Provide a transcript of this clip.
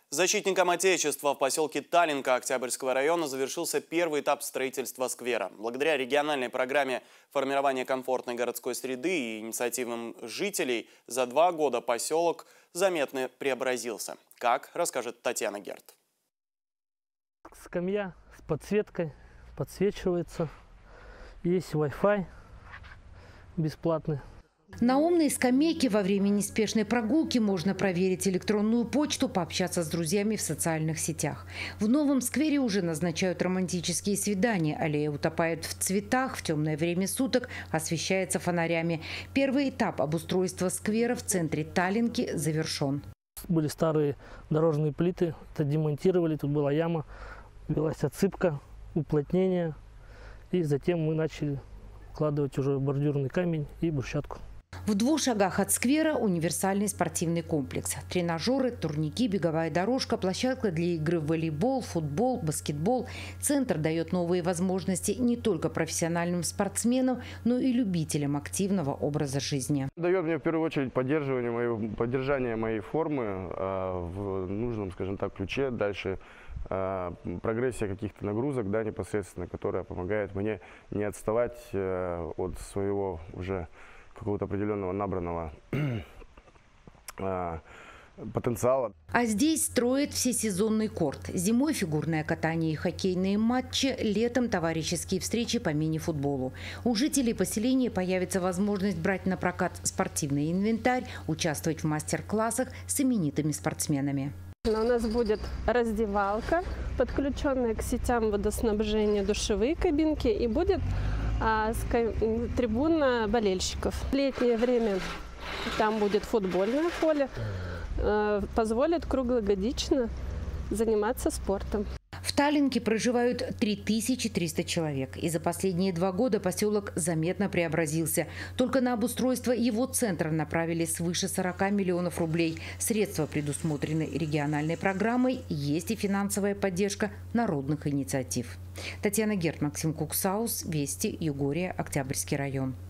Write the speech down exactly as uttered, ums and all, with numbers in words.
Защитникам Отечества в поселке Таллинка Октябрьского района завершился первый этап строительства сквера. Благодаря региональной программе формирования комфортной городской среды и инициативам жителей за два года поселок заметно преобразился. Как, расскажет Татьяна Герт. Скамья с подсветкой, подсвечивается. Есть Wi-Fi бесплатный. На умной скамейке во время неспешной прогулки можно проверить электронную почту, пообщаться с друзьями в социальных сетях. В новом сквере уже назначают романтические свидания. Аллея утопает в цветах, в темное время суток освещается фонарями. Первый этап обустройства сквера в центре Таллинки завершен. Были старые дорожные плиты, это демонтировали, тут была яма, велась отсыпка, уплотнение. И затем мы начали вкладывать уже бордюрный камень и брусчатку. В двух шагах от сквера универсальный спортивный комплекс. Тренажеры, турники, беговая дорожка, площадка для игры в волейбол, футбол, баскетбол. Центр дает новые возможности не только профессиональным спортсменам, но и любителям активного образа жизни. Дает мне в первую очередь поддерживание моей, поддержание моей формы э, в нужном, скажем так, ключе. Дальше э, прогрессия каких-то нагрузок, да, непосредственно, которая помогает мне не отставать э, от своего уже какого-то определенного набранного э, потенциала. А здесь строят всесезонный корт. Зимой фигурное катание и хоккейные матчи, летом товарищеские встречи по мини-футболу. У жителей поселения появится возможность брать на прокат спортивный инвентарь, участвовать в мастер-классах с именитыми спортсменами. У нас будет раздевалка, подключенная к сетям водоснабжения, душевые кабинки, и будет а, трибуна болельщиков. В летнее время там будет футбольное поле, а, позволит круглогодично заниматься спортом. В Таллинке проживают три тысячи триста человек. И за последние два года поселок заметно преобразился. Только на обустройство его центра направили свыше сорока миллионов рублей. Средства предусмотрены региональной программой. Есть и финансовая поддержка народных инициатив. Татьяна Герт, Максим Куксаус, Вести, Югория, Октябрьский район.